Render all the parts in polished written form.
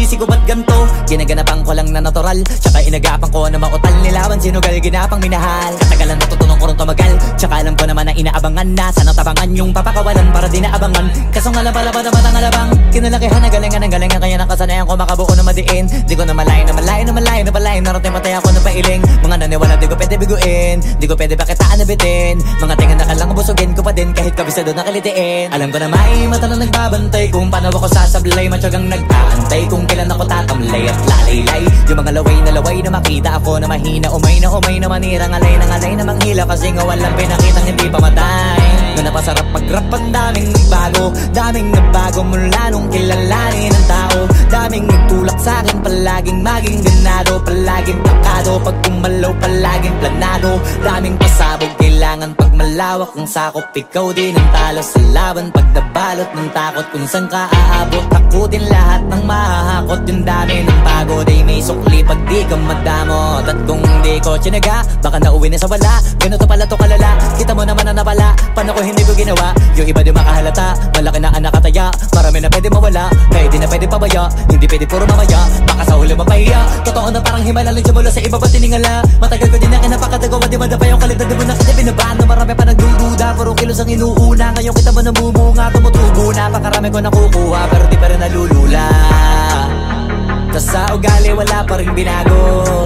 sinisisi ko ba't ganto? Ginaganapan ko lang na natural, tsaka inagapan ko na mautal. Nilaban sinugal, ginapang minahal. Katagalan natutunan ko rin tumagal, tsaka alam ko naman na inaabangan na. Sana tabangan yung papakawalan para di naabangan. Kaso nga lang pala ba naman ang alabang kinalakihan na galingan ng galingan, kaya nakasanayan ko makabuo na madiin. Di ko na malayo na malayo na malayo na palayo. Narating matay ako na pailing. Mga naniwala di ko pwede biguin, di ko pwede bakitaan na bitin. Mga tingan na kalang busugin ko pa din kahit kabisado na kalitiin. Alam ko na may mata na nagbabantay kung paano ako sasablay. Matyagang nag-aantay kung kailan ako tatamlay at lalaylay. Yung mga laway na makita ako na mahina. Umay na manirang alay na manghila. Kasi nga walang pinakitang hindi pa matay. Na napasarap mag-rap ang daming nagbago mula nung kilalanin ang tao. Daming nagtulak sa'kin, palaging maging ganado, palaging plakado. Pag kumalaw, palaging planado. Daming pasabog, kailangan pag malawak ang sakop. Ikaw din ang talo sa laban pag nabalot ng takot. Kung saan ka aabot, takutin lahat ng mahahakot. Yung dami ng pagod ay may sukli pag di ka madamot. At kung di ko tsinaga, baka nauwi na sa wala. Ganito pala to kalala, kita mo naman na napala. Paano ko hindi ko ginawa? Yung iba di makahalata, malaki na anak kataya. Marami na pwede mawala, kaya di na pwede pabaya. Hindi pwede puro mamaya, baka sa huli mapahiya. Totoo na parang himala lang simula sa iba ba tiningala. Matagal ko din na kinapakatagawa, di madapa yung kalidad. Di mo na kita binabaan na marami pa nagdududa. Puro kilos ang inuuna, ngayon kita mo namumunga. Tumutubo na, pakarami ko nakukuha, pero di pa rin nalulula. Tas sa ugali wala pa rin binago.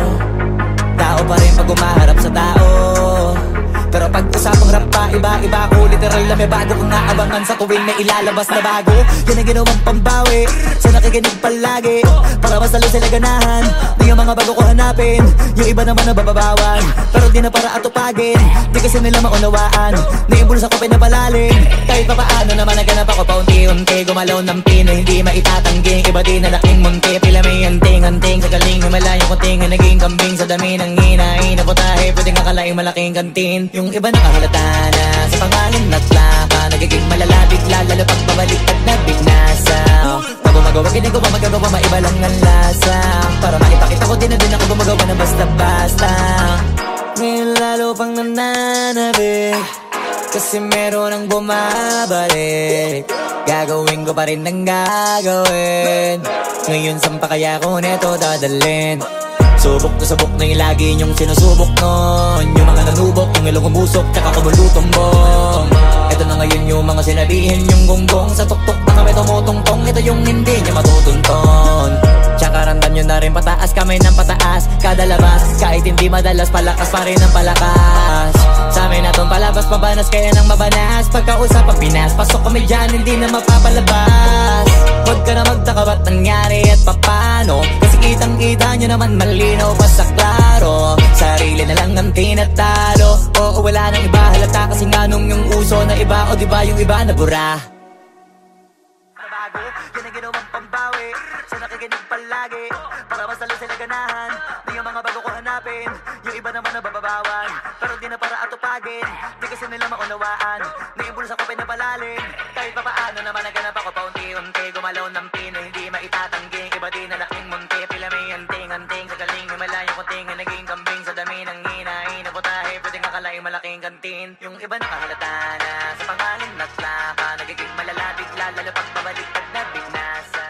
Tao pa rin pag umaharap sa tao. Pero pag usapang rap pa, iba ko. Literal na may bago kong naabangan sa tuwing may ilalabas na bago. Yan ang ginawang pambawi sa nakikinig palagi, para mas lalo sila ganahan. Di yung mga bago ko hanapin, yung iba naman nababawan. Pero di na para atupagin, di kasi nila maunawaan. Naimbulsa ko pinapalalim, kahit pa paano naman naganap ako paunti-unti. Gumalaw ng pino, hindi maitatanggi. Iba di na laking munti, pila may anting-anting. Sa galing himalayang kunting, naging kambing sa dami ng hinahin na putahe. Pwedeng akalaing malaking kantin. Yung iba nakahalata na sa pangalan at plaka, nagiging malalapit lalo pag babalik at nabignasa. Pag gumagawa, ginagawa, magagawa, maiba lang ang lasa. Para maipakita ko din na din ako gumagawa na basta-basta. Ngayon lalo pang nananabik, kasi meron ang bumabalik. Gagawin ko pa rin ang gagawin. Ngayon saan pa kaya ko neto dadalhin? Subok na yung lagi niyong sinusubok nun. Yung mga nanubok, yung ilong umusok, tsaka kumulutumbong. Ito na ngayon yung mga sinabihin yung gonggong. Sa tuktok na kami tumutungtong, ito yung hindi niya matutunton. Tsaka randan nyo na rin pataas, kamay ng pataas. Kada labas, kahit hindi madalas, palakas pa rin ang palakas. Sa amin na tong palabas, pabanas, kaya nang mabanas. Pagkausap ang Pinas, pasok kami dyan, hindi na mapapalabas. Huwag ka na magtaka ba't nangyari at papano, kasi kitang-kita nyo naman malinaw pa sa klaro. Sarili na lang ang tinatalo. Oo, wala nang iba halata, kasi nga nung yung uso na iba. O diba yung iba na bura? Nabago, yan ang ginawang pambawi sa nakikinig palagi, para mas lalo sila ganahan. Di yung mga bago ko hanapin, yung iba naman nababawan. Pero di na para atupagin, di kasi nila maunawaan. Naimbulsa ko pinapalalim, kahit pa paano naman naganap ako paunti-unti. Gumalaw ng pino, hindi maitatanggi. Iba di na laking munti, pila may anting-anting. Sa galing himalayang kunting, naging kambing sa dami ng hinahin na putahe. Pwedeng akalaing malaking kantin. Yung iba nakahalata na sa pangalan at plaka, nagiging malalapit lalo pag babalik at nabignasa.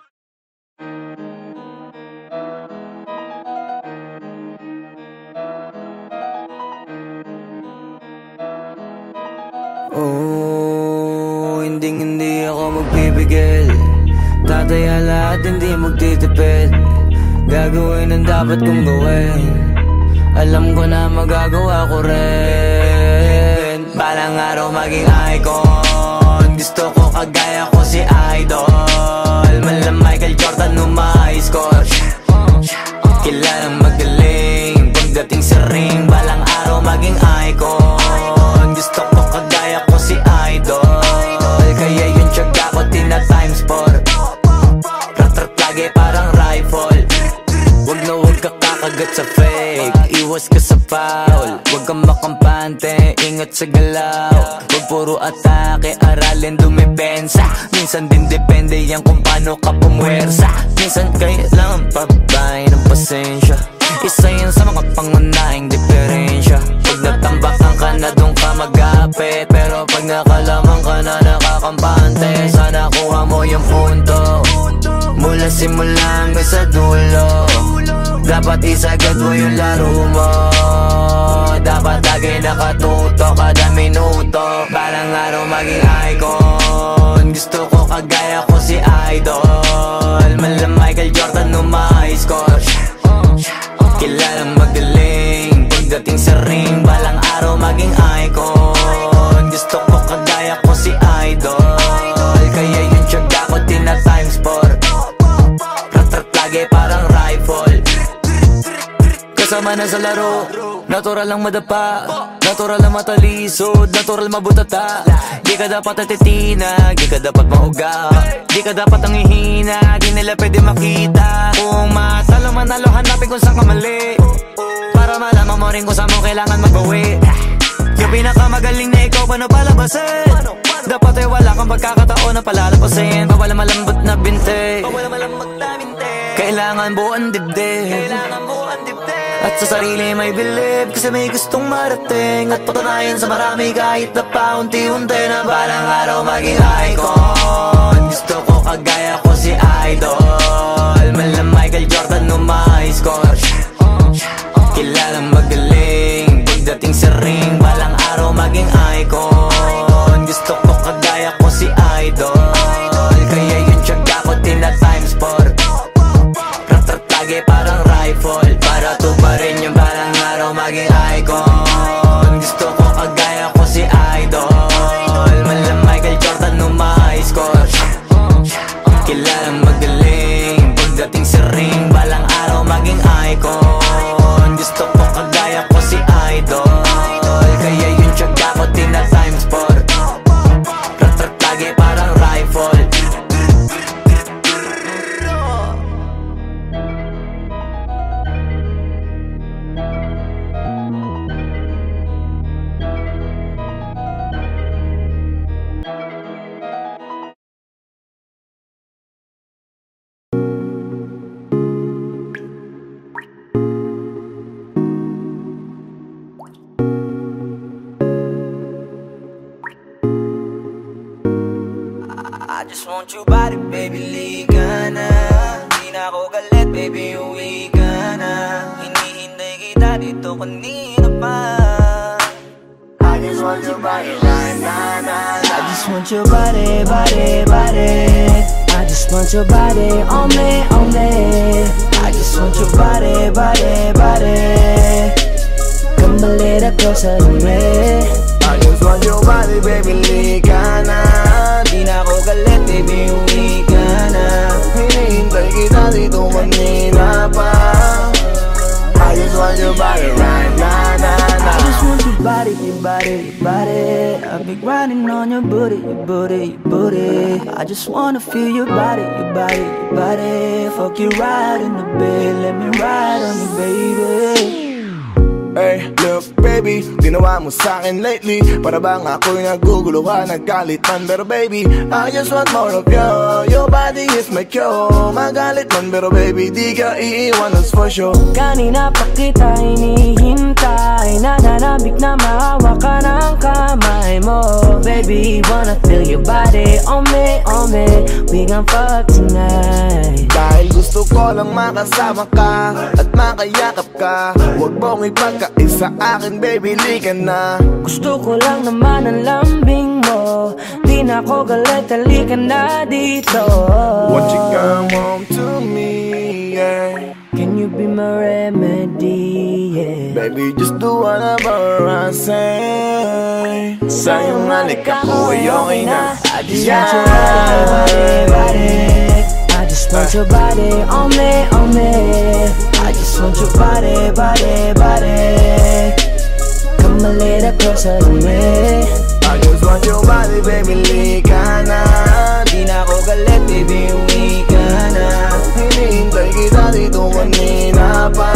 Hindi ako magpipigil. Tataya lahat, hindi magtitipid. Gagawin ang dapat kong gawin. Alam ko na magagawa ko rin. Balang araw maging icon. Gusto ko kagaya ko si Idol. Mala Michael Jordan nung ma-high score. Kilalang magaling pagdating sa ring. Balang araw maging icon. Gusto ko kagaya ko si Idol. Kaya yung tiyaga ko tina-times 4. Rat-rat lagi parang rifle. Wag na wag ka kakagat sa fake, iwas ka sa foul. Wag kang makampante, ingat sa galaw. Wag puro atake, aralin dumipensa. Minsan din depende yan kung paano ka pumwersa. Minsan kailangan pabay ng pasensya. Isa yan sa mga pangunahing diferensya. Pag natambakan ka na doon ka mag-apit, pero pag nakalamang ka na nakakampante, sana kuha mo yung punto. mula simula hanggang sa dulo. Dapat isagad mo yung laro mo. Dapat lagi nakatuto kada minuto. Balang araw maging icon. Gusto ko kagaya ko si Idol. Mala Michael Jordan no ma-high score. Kilalang magaling pagdating sa ring. Balang araw maging icon. Gusto ko kagaya ko si Idol. Kaya yung tiyaga ko tina-times 4. Rat-rat lagi parang rifle. Kasama na sa laro, natural lang madapa, natural lang matalisod, natural mabutata. Di ka dapat natitina, di ka dapat mauga, di ka dapat ang ihina, di nila pwede makita. Kung matalo manalo, hanapin kung saan ka mali, para malaman mo rin kung saan mo kailangan magbawi. Yung pinakamagaling na ikaw, paano palabasin? Dapat ay wala kang pagkakataon na palalapasin. Bawal malambot na binte, kailangan buuan dibdib, at sa sarili may believe, kasi may gustong marating at patunayan sa marami kahit na paunti-unti na balang araw maging icon. Gusto ko kagaya ko si Idol. Mala Michael Jordan no ma-high score. Kilalang magaling pagdating sa ring. Balang araw maging icon. Gusto ko kagaya ko si Idol. Kaya yung tiyaga ko tina-times 4. Rat-rat lagi parang rifle, para tuparin yung balang araw maging icon. Gusto ko kagaya ko si Idol. Mala Michael Jordan no ma-high score. Kilalang magaling pagdating sa ring. Balang araw maging icon. Gusto ko kagaya ko si Idol. Kaya yung tiyaga ko tina-times 4. Rat-rat lagi parang rifle. I just want your body, baby, liga na. Di na ako galit, baby, uwi ka na. Hinihintay kita dito kanina pa. I just want your body right now, nah, nah. I just want your body, body, body. I just want your body on me, on me. I just want your body, body, body. Come a little closer to me. I just want your body, baby, liga na. Di na ako galit, baby, uwi ka na. Hinihintay kita dito kanina pa. I just want your body right now, nah, nah. I just want your body, your body, your body. I've been grinding on your booty, your booty, your booty. I just wanna feel your body, your body, your body. Fuck you right in the bed, let me ride on you, baby. Hey, look baby, ginawa mo sa'kin lately. Para bang ako'y naguguluhan, naggalit man. Pero baby, I just want more of you. Your body is my cure. Magalit man pero baby, di ka iiwan, that's for sure. Kanina pa kita hinihintay, nananabik na maawa ka ng kamay mo. Baby, wanna feel your body on me, on me. We gon' fuck tonight. Dahil gusto ko lang makasama ka at makayakap ka. Huwag mong ipagkaisa akin, baby, liga na. Gusto ko lang naman ang lambing mo. Di na ako galit, halika na dito. Won't you come home to me, yeah. Can you be my remedy, yeah. Baby, just do whatever I say. Sa'yong halika ko ay okay na. I just want your body, body. I just want your body on me, on me. I just want your body, body, body. Come a little closer to me. I just want your body, baby, liga na. Di na ako galit, baby, uwi ka na. Hinihintay kita dito kanina pa.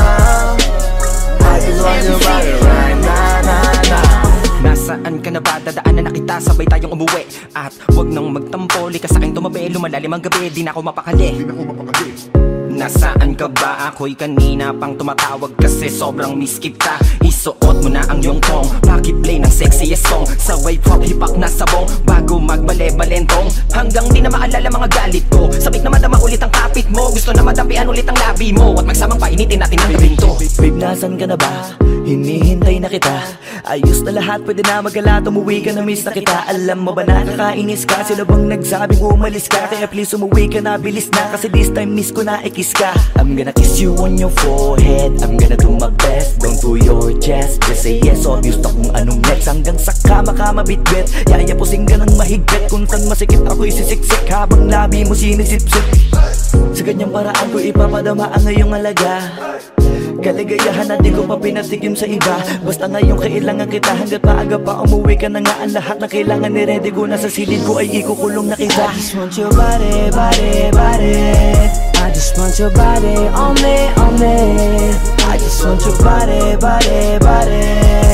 I just want your body right now, nah, nah. Nasaan ka na ba? Dadaanan na kita, sabay tayong umuwi. At wag nang magtampo, lika sa'king tumabi. Lumalalim ang gabi, di na ako mapakali. nasaan ka ba? Ako'y kanina pang tumatawag kasi sobrang miss kita. Isuot mo na ang iyong tong, pakiplay ng sexiest song. Sabay pop hip-hop na sabong, bago magbale-balentong. Hanggang di na maalala mga galit ko, sabik na madama ulit ang kapit mo. Gusto na madampian ulit ang labi mo, at magsamang painitin natin ang gabing to. Babe, nasan ka na ba? Hinihintay na kita. Ayos na lahat, pwede na magala. Umuwi ka na, miss na kita. Alam mo ba nakakainis ka? Sino bang nagsabing umalis ka? Kaya please umuwi ka na, bilis na. Kasi this time miss ko na i-kiss ka. I'm gonna kiss you on your forehead. I'm gonna do my best, down to your chest. Just say yes, obvious na kung anong next. Hanggang sa kama ka mabitbit, yayapusing ka ng mahigpit. Kung saan masikip ako'y sisiksik, habang labi mo sinisipsip. Sa ganyang paraan ko ipapadama ang ngayong alaga. Kaligayahan na di ko pa pinatikim sa iba. Basta ngayon kailangan kita, hanggat maaga pa umuwi ka na nga. Ang lahat na kailangan ni-ready ko, nasa silid ko ay ikukulong na kita. I just want your body, body, body. I just want your body on me, on me. I just want your body, body, body.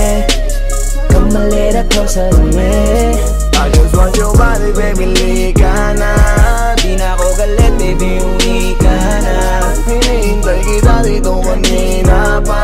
Come a little closer to me. I just want your body, baby, lika na. Di na ako galit, baby, uwi ka na. Hinihintay kita dito kanina pa.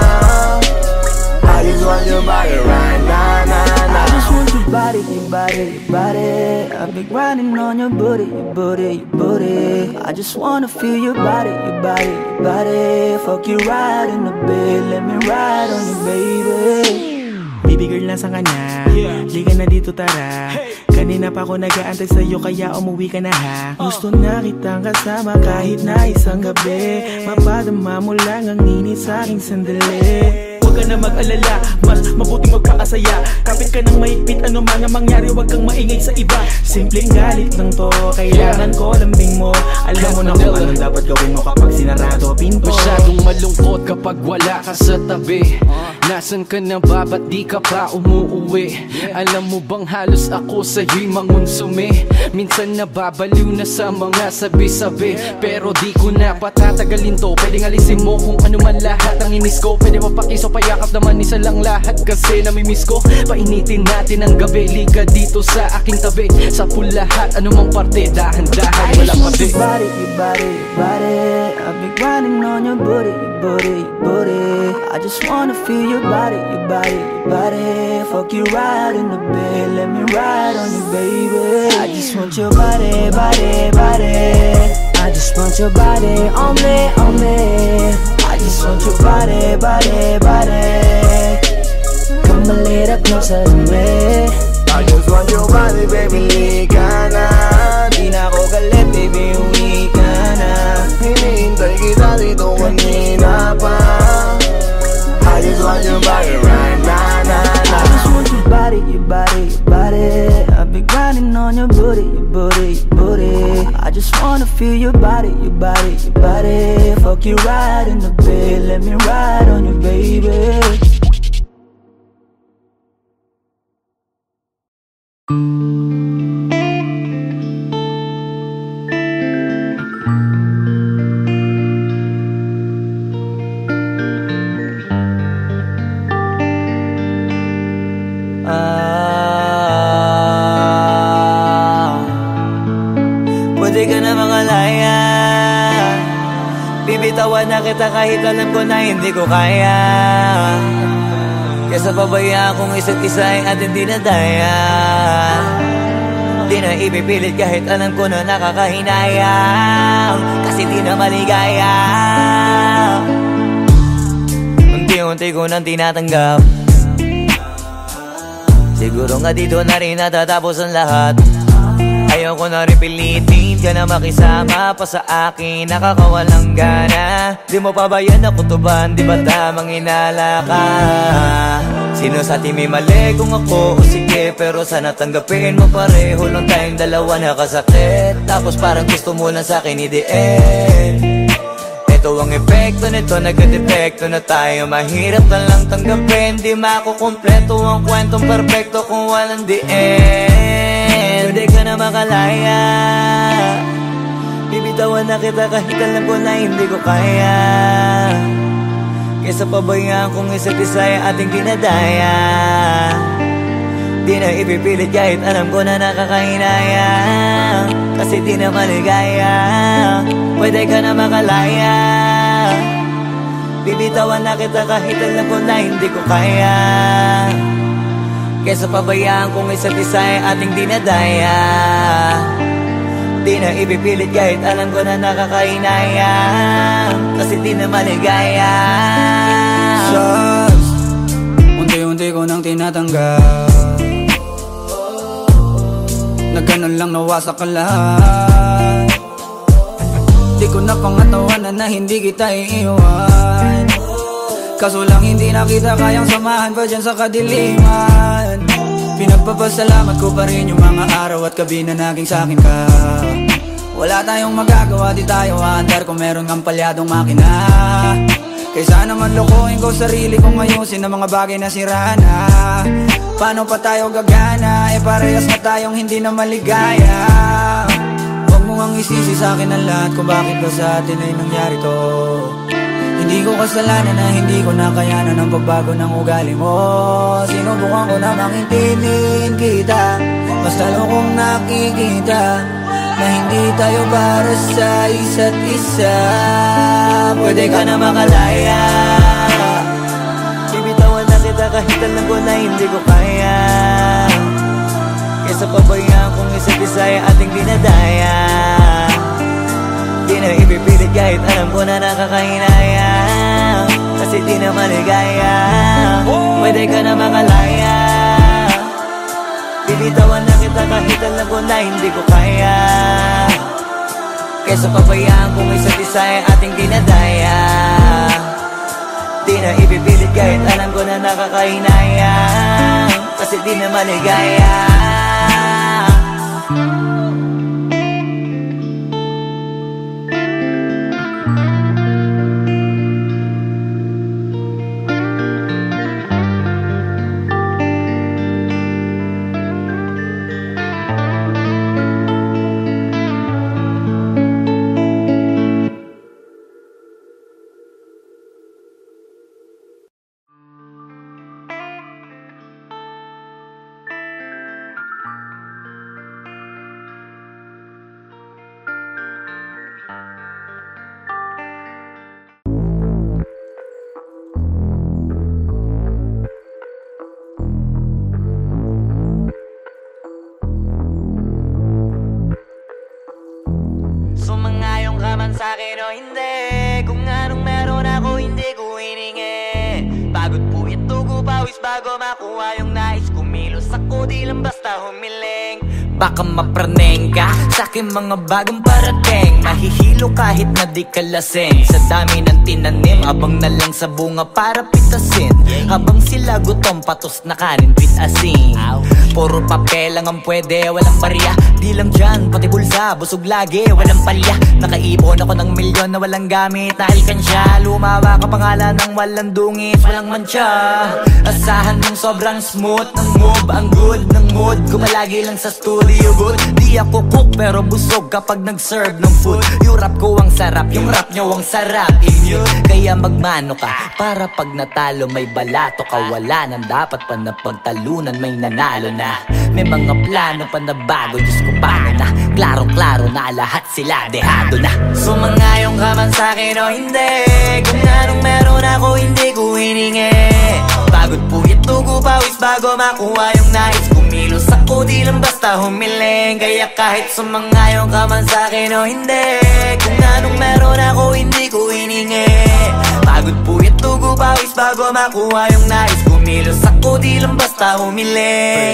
I just want your body right now, nah, nah. I just want your body, your body, your body. I've been grinding on your booty, your booty, your booty. I just wanna feel your body, your body, your body. Fuck you right in the bed, let me ride on you, baby. Baby girl, nasa kanya, liga na dito, tara. Kanina pa ako nag-aantay sa'yo, kaya umuwi ka na ha. Gusto na kitang kasama kahit na isang gabi. Mapadama mo lang ang init sa'king sandali. Huwag ka na mag-alala, mas mabuting magpakasaya. Kapit ka ng mahigpit, ano man ang mangyari, huwag kang maingay sa iba. Simpleng galit lang to, kailangan ko lambing mo. Alam mo na kung anong dapat gawin mo kapag sinarado pinto. Masyadong malungkot kapag wala ka sa tabi. Nasaan ka na ba? Ba't di ka pa umuuwi? Alam mo bang halos ako sa'yo'y mangonsume? Minsan nababaliw na sa mga sabi-sabi, pero di ko na patatagalin to. Pwedeng alisin mo kung ano man lahat ang inis ko. Pwede mapakiso, payakap naman, isa lang lahat kasi namimiss ko. Painitin natin ang gabi, liga dito sa aking tabi. Sa full lahat, anumang parte, dahan-dahan, walang pati. Your body, your body, your body. I've been grinding on your booty, your booty, your booty. I just wanna feel your body, your body, your body. Fuck you right in the bed, let me ride on you, baby. I just want your body, body, body. I just want your body on me, on me. I just want your body, body, body. Come a little closer to me. I just want your body, baby, lika na. Di na ako galit, baby, uwi ka na. Hinihintay kita dito kanina pa. I just want your body right now, nah, nah. I just want your body, your body, your body. I've been grinding on your booty, your booty, your booty. I just wanna feel your body, your body, your body. Fuck you right in the bed, let me ride on you, baby. Pwede ka na makalaya. Bibitawan na kita kahit alam ko na hindi ko kaya. Kesa pabayaan kung isa't isa ay ating dinadaya. Di na ipipilit kahit alam ko na nakakahinayang, kasi di na maligaya. Unti-unti ko nang tinatanggap. Siguro nga dito na rin natatapos ang lahat. Ayaw ko na rin pilitin ka na makisama pa sa akin, nakakawalang gana. Di mo pa ba yan nakutuban, di ba tamang inala ka? Sino sa atin may mali, kung ako o sige? Pero sana tanggapin mo pareho lang tayong dalawa nakasakit. Tapos parang gusto mo lang sa akin i-end. Ito ang epekto nito, nagka-depekto na tayo. Mahirap na lang tanggapin, di makukumpleto ang kwentong perfecto kung walang the end. Pwede ka na makalaya. Bibitawan na kita kahit alam ko na hindi ko kaya. Kesa pabayaan kung isa't isa ay ating dinadaya. Di na ipipilit kahit alam ko na nakakahinayang, kasi di na maligaya. Pwede ka na makalaya, bibitawan na kita kahit alam ko na hindi ko kaya. Kesa pabayaan kung isa't isa ay ating dinadaya. Di na ipipilit kahit alam ko na nakakainaya, kasi di na maligaya. Trust, unti-unti ko nang tinatanggap, na ganun lang nawasak ka lahat. Di ko na pangatawanan na hindi kita iiwan, kaso lang hindi na kita kayang samahan pa dyan sa kadiliman. Pinagpapasalamat ko pa rin yung mga araw at gabi na naging sa'kin ka. Wala tayong magagawa, di tayo aandar kung meron kang palyadong makina. Kaysa naman lokohin ko sarili kong ayusin ang mga bagay na sira na. Paano pa tayo gagana, parehas na tayong hindi na maligaya. Huwag mo ngang isisi sa'kin ang lahat kung bakit ba sa atin ay nangyari to. Hindi ko kasalanan na hindi ko nakayanan ang pagbago ng ugali mo. Sinubukan ko namang intindihin kita, basta kung nakikita na hindi tayo para sa isa't isa. Pwede ka na makalaya, bibitawan na kita kahit alam ko na hindi ko kaya. Kesa pabayaan kung isa't isa ay ating dinadaya. Di na ipipilit kahit alam ko na nakakahinaya, kasi di na maligaya. Pwede ka na makalaya, bibitawan na kita kahit alam ko na hindi ko kaya. Kesa pabayaan kung isa't isa ay ating dinadaya. Di na ipipilit kahit alam ko na nakakahinaya, kasi di na maligaya. Sumangayong ka man sa'kin o hindi, kung anong meron ako hindi ko hiningi. Pagod po ito ko pawis bago makuha yung nais. Kumilos ako di lang basta humiling. Baka mapraneng ka sa'kin mga bagong parating. Mahihilo kahit na di ka lasing. Sa dami ng tinanim, abang na lang sa bunga para pitasin. Habang sila gutom, patos na kanin pitasin. Puro papel lang ang pwede, walang barya. Di lang dyan, pati bulsa, busog lagi, walang palya. Nakaipon ako ng milyon na walang gamit na alkansya. Lumawa ka pangalan ng walang dungis, walang mancha. Asahan mong sobrang smooth ng move, ang good ng mood. Gumalagi lang sa studio booth. Di ako cook pero busog kapag nag-serve ng food. Yung rap ko ang sarap, yung rap nyo ang sarap. Immune, kaya magmano ka para pag natalo may balato ka. Wala nang dapat pa na pagtalunan, may nanalo na. May mga plano pa na bago, Diyos ko paano na. Klarong-klaro na lahat sila dehado na. Sumangayong ka man sa'kin o hindi, kung anong meron ako hindi ko hiningi. Pagod po ito ko pawis bago makuha yung nais. Kumilos ako di lang basta humiling. Kaya kahit sumangayong ka man sa'kin o hindi, kung anong meron ako hindi ko hiningi. Pagod po ito ko pawis bago makuha yung nais. Kumilos ako di lang basta humiling.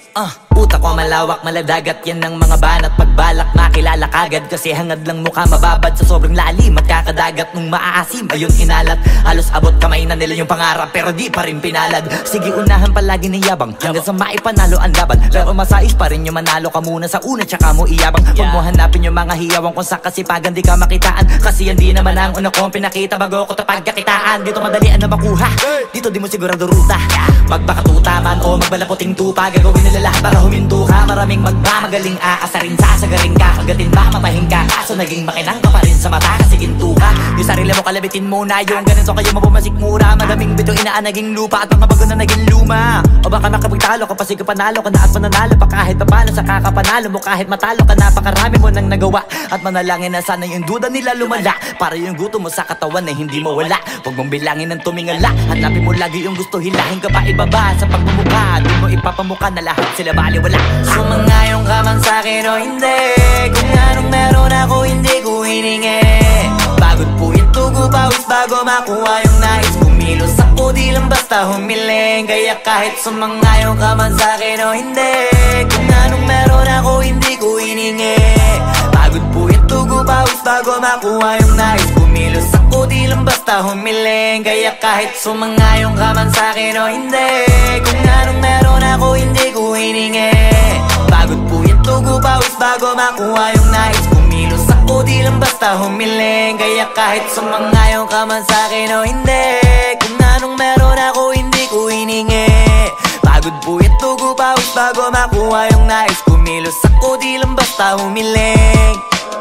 Utak ko malawak, maladagat yan ng mga banat. Pagbalak makilala kagad kasi hangad lang mukha mababad sa sobrang lalim at kakadagat nung maaasim. Ayun inalat, halos abot kamay na nila yung pangarap pero di pa rin pinalad. Sige unahan palagi ni yabang hanggang sa maipanalo ang laban. Pero masais pa rin yung manalo ka muna sa una tsaka mo iyabang. Huwag mo hanapin yung mga hiyawang kung sa kasipagan di ka makitaan. Kasi yan di naman ang una kong pinakita bago ko tapagkakitaan. Dito madalian na makuha, dito di mo sigurado ruta. Magpakatuta man o magbalaputing tupa, gagawin nila lahat para huminto ka. Maraming magmamagaling aasarin, sasagaring ka. Kagatin ba mapahing ka, kaso naging makinang ka pa rin sa mata kasi ginto ka. Yung sarili mo kalabitin muna, yung ganito kayo mapumasik mura. Madaming bito inaan naging lupa at mga bago na naging luma. O baka makapagtaka talo ka pa, sige panalo ka na at mananalo pa kahit papano sa kakapanalo mo. Kahit matalo ka, napakarami mo nang nagawa. At manalangin na sana yung duda nila lumala, para yung gutom mo sa katawan na hindi mawala. Huwag mong bilangin ng tumingala, hanapin mo lagi yung gusto, hilahin ka pa ibaba sa pagmumukha. Di mo ipapamuka na lahat sila baliwala. Sumangayon ka man sa'kin o hindi, kung anong meron ako hindi ko hiningi. Pagod po itugo pawis bago makuha yung nais. Kumilos ako di lang basta humiling. Kaya kahit sumangayon ka man sa'kin o hindi, kung anong meron ako hindi ko hiningi. Pagod po itugo pawis bago makuha yung nais. Kumilos ako di lang basta humiling. Kaya kahit sumangayon ka man sa'kin o hindi, kung anong meron ako hindi ko hiningi. Pagod po itugo pawis bago makuha yung nais. Kumilos ako di lang basta humiling. Kaya kahit sumangayon ka man sa'kin o hindi, kung anong meron ako hindi ko hiningi. Pagod po itugo pawis bago makuha yung nais. Kumilos ako di lang basta humiling.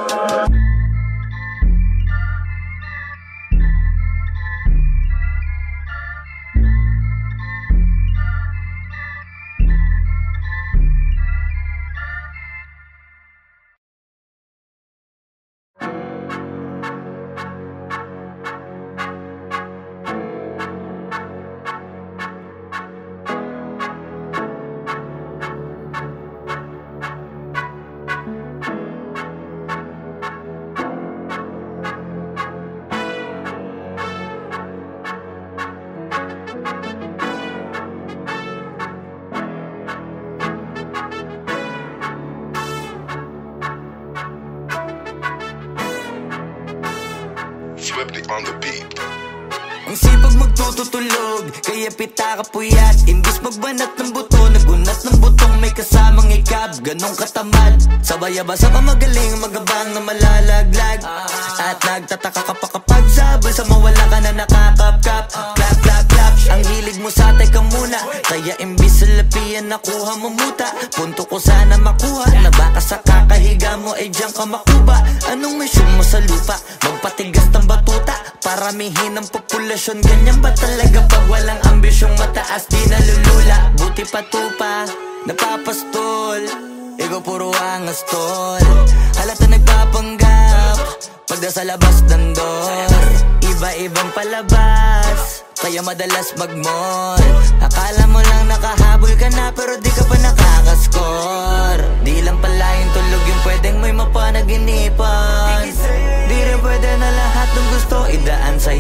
Swifty on the beat. Ang sipag magtututulog, kaya pita ka puyat. Imbis magbanat ng buto, nagunat ng butong may kasamang ikab. Ganong katamad, sabay-abasa ka magaling, magabang na malalaglag. At nagtataka ka pa kapag sabay sa mawala ka na nakakapkap. Clap, clap, clap, ang hilig mo sa teka muna. Kaya imbis sa lapian nakuha mo muta. Punto ko sana makuha, na baka sa kakahiga mo ay diyan ka makuba. Anong mission mo sa lupa? Magpatigas ng batuta, paramihin ang populasyon. Ganyan ba talaga pag walang ambisyong mataas di nalulula? Buti pa tupa, napapastol, ikaw puro angas tol. Halata nagpapanggap, pagda sa labas ng door. Iba-ibang palabas, kaya madalas mag-mall. Akala mo lang nakahabol ka na, pero di ka pa nakakascore. Di lang pala yung tulog yung pwedeng may mapanaginipan. Di rin pwede na lahat ng gusto idaan sa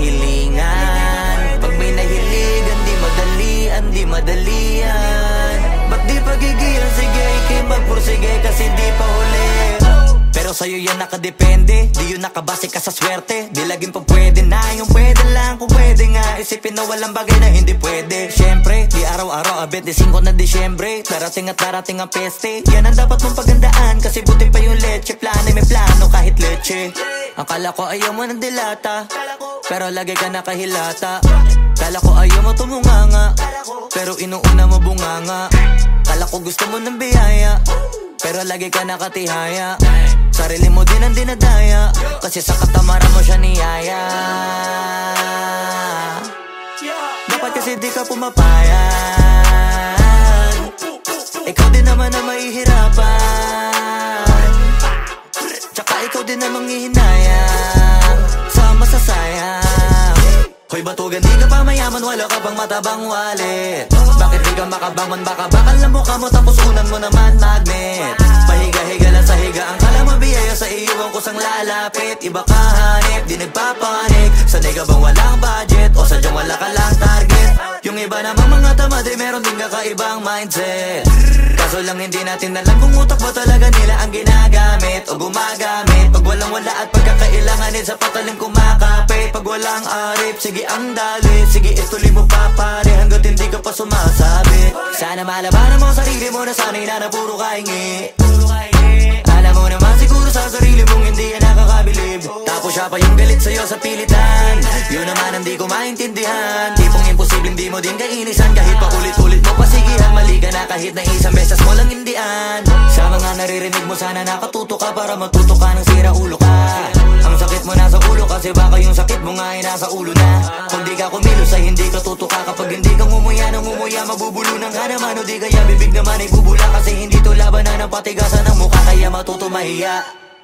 hilingan. Pag may nahiligan, di madalian, di madalian. Ba't di pagigilan, sige, ikay magpursige kasi di pa huli. Pero sa'yo yan nakadepende, di yun nakabase ka sa swerte. Di laging pa pwede na, yung pwede lang kung pwede nga. Isipin na walang bagay na hindi pwede. Siyempre, di araw-araw, 25 na Disyembre. Darating at darating ang peste, yan ang dapat mong pagandaan. Kasi buti pa yung leche, plano may plano kahit leche. Akala ko ayaw mo ng dilata, pero lagi ka nakahilata. Kala ko ayaw mo tumunganga, pero inuuna mo bunganga. Kala ko gusto mo ng biyaya, pero lagi ka nakatihaya. Sarili mo din ang dinadaya, kasi sa katamaran mo siya niyaya. Dapat kasi di ka pumapayag, ikaw din naman ang mahihirapan. Tsaka ikaw din ang manghihinayang sa masasayang. Hoy batugan, di ka pa mayaman, wala ka pang matabang wallet. Bakit di ka makabangon, baka bakal na mukha mo tapos unan mo naman magnet. Pahiga-higa lang sa higa, ang kala mabiyaya sa iyo ang kusang lalapit. Iba ka hanip, di nagpapanik. Sanay ka bang walang budget o sadyang wala ka lang target? Yung iba namang mga tamad ay meron din kakaibang mindset. Kaso lang hindi natin alam kung utak ba talaga nila ang ginagamit o gumagamit. Pag walang wala at pagkakailanganin sa patalim kumakapit. Pag walang arip, sige ang dali, sige ituloy mo pa pare hanggat hindi ka pa sumasabi. Sana malabanan mo sarili mo na sanay na puro kahingi. Alam mo naman siguro sa sarili mong hindi yan nakakabilib. Tapos siya pa yung galit sa'yo sa pilitan. Yun naman ang di ko maintindihan. Tipong imposibleng di mo din kainisan. Kahit pa ulit-ulit mo pasigihan, mali ka na kahit na isang beses mo lang hindian. Sa mga naririnig mo sana nakatuto ka para matuto ka ng sira ulo ka. Ang sakit sakit mo nasa ulo, kasi baka yung sakit mo nga ay nasa ulo na. Kung di ka kumilos ay hindi ka tutuka. Kapag hindi ka ngumuya ng ngumuya, mabubulunan ka naman. O di kaya bibig naman ay bubula, kasi hindi to labanan ng patigasan ng mukha, kaya matuto mahiya.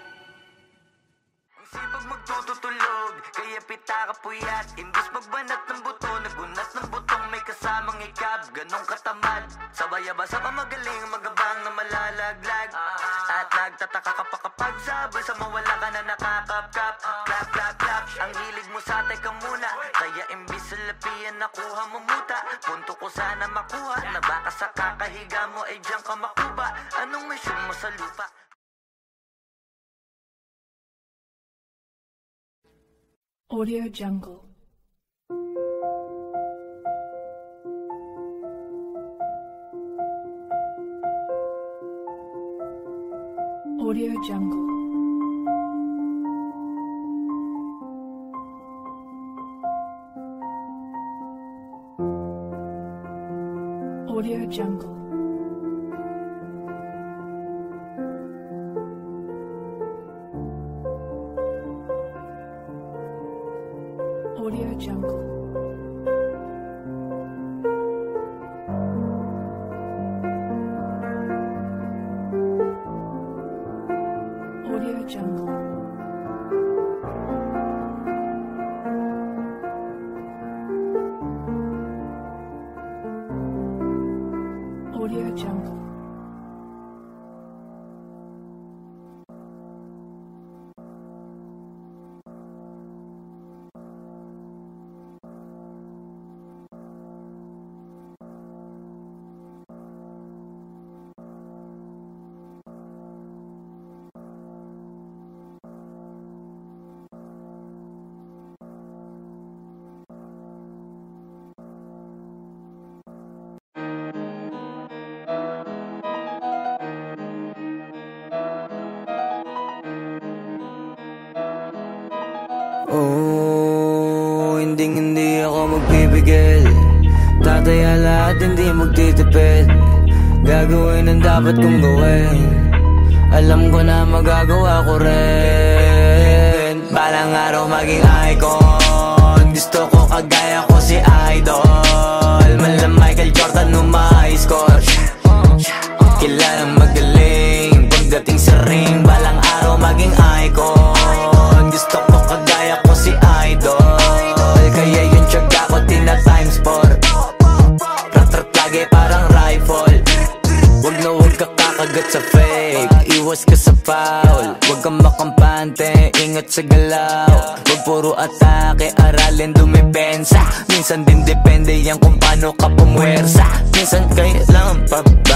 Ang sipag magtututulog, kaya pita ka puyat. Imbis magbanat ng buto, nagunat ng butong may kasamang ikab. Ganong katamad, sabay-abasa pa magaling, magabang na malalaglag. At nagtataka ka pa kapag sabay sa mawala ka na nakakapkap. Clap, clap, clap, ang hilig mo sa teka muna, kaya imbis sa lapian nakuha mo muta. Punto ko sana makuha, na baka sa kakahiga mo ay diyan ka makuba. Anong mission mo sa lupa? Audio Jungle. Audio Jungle. Audio Jungle. Audio Jungle. Audio Jungle. Audio Jungle. Oh, hindi ako magpipigil. Tataya lahat, hindi magtitipid. Gagawin ang dapat kong gawin. Alam ko na magagawa ko rin. Balang araw maging icon. Gusto ko kagaya ko si Idol. Mala Michael Jordan nung ma-high score. Kilalang magaling pagdating sa ring. Balang araw maging icon. Gusto ko kagaya ko si Idol. Kaya yung tiyaga ko tina-times 4. Rat-rat lagi parang rifle. Wag na wag ka kakagat sa fake. Iwas ka sa foul. Wag kang makampante, ingat sa galaw. Wag puro atake, aralin dumipensa. Minsan din depende yan kung paano ka pumwersa. Minsan kailangan pa